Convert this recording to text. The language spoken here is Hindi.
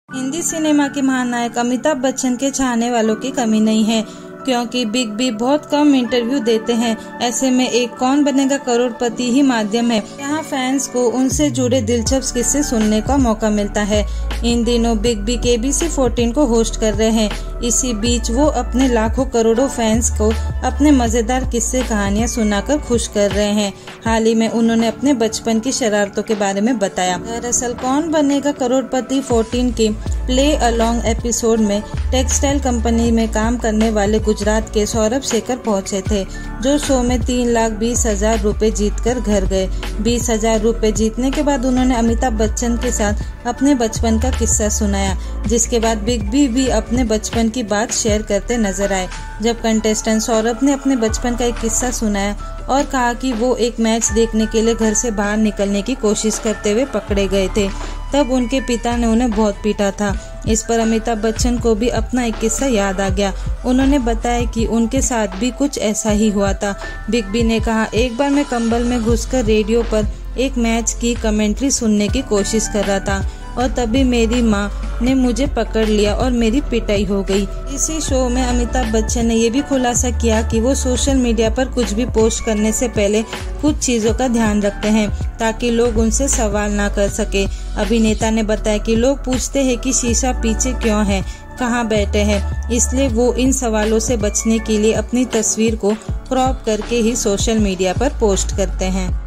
हिंदी सिनेमा के महानायक अमिताभ बच्चन के चाहने वालों की कमी नहीं है, क्योंकि बिग बी बहुत कम इंटरव्यू देते हैं। ऐसे में एक कौन बनेगा करोड़पति ही माध्यम है, यहाँ फैंस को उनसे जुड़े दिलचस्प किस्से सुनने का मौका मिलता है। इन दिनों बिग बी KBC 14 को होस्ट कर रहे हैं। इसी बीच वो अपने लाखों करोड़ों फैंस को अपने मजेदार किस्से कहानियां सुनाकर खुश कर रहे हैं। हाल ही में उन्होंने अपने बचपन की शरारतों के बारे में बताया। दरअसल कौन बनेगा करोड़पति 14 के प्ले अलोंग एपिसोड में टेक्सटाइल कंपनी में काम करने वाले गुजरात के सौरभ शेखर पहुंचे थे, जो शो में 3,20,000 रुपए जीतकर घर गए। 20,000 रुपए जीतने के बाद उन्होंने अमिताभ बच्चन के साथ अपने बचपन का किस्सा सुनाया, जिसके बाद बिग बी भी अपने बचपन की बात शेयर करते नजर आए। जब कंटेस्टेंट सौरभ ने अपने बचपन का एक किस्सा सुनाया और कहा कि वो एक मैच देखने के लिए घर से बाहर निकलने की कोशिश करते हुए पकड़े गए थे, तब उनके पिता ने उन्हें बहुत पीटा था। इस पर अमिताभ बच्चन को भी अपना एक किस्सा याद आ गया। उन्होंने बताया कि उनके साथ भी कुछ ऐसा ही हुआ था। बिग बी ने कहा, एक बार मैं कंबल में घुसकर रेडियो पर एक मैच की कमेंट्री सुनने की कोशिश कर रहा था और तभी मेरी माँ ने मुझे पकड़ लिया और मेरी पिटाई हो गई। इसी शो में अमिताभ बच्चन ने ये भी खुलासा किया कि वो सोशल मीडिया पर कुछ भी पोस्ट करने से पहले कुछ चीजों का ध्यान रखते हैं ताकि लोग उनसे सवाल ना कर सके। अभिनेता ने बताया कि लोग पूछते हैं कि शीशा पीछे क्यों है, कहाँ बैठे हैं, इसलिए वो इन सवालों से बचने के लिए अपनी तस्वीर को क्रॉप करके ही सोशल मीडिया पर पोस्ट करते हैं।